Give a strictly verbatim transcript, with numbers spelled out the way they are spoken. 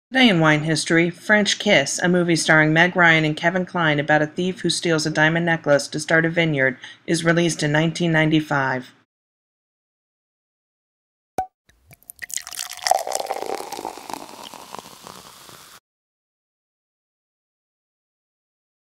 Today in wine history, French Kiss, a movie starring Meg Ryan and Kevin Kline about a thief who steals a diamond necklace to start a vineyard, is released in nineteen ninety-five.